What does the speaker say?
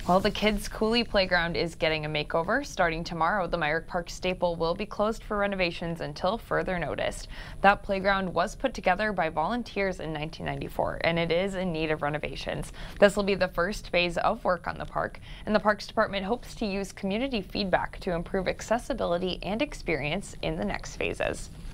Well, the Coulee Playground is getting a makeover. Starting tomorrow, the Myrick Park staple will be closed for renovations until further notice. That playground was put together by volunteers in 1994, and it is in need of renovations. This will be the first phase of work on the park, and the Parks Department hopes to use community feedback to improve accessibility and experience in the next phases.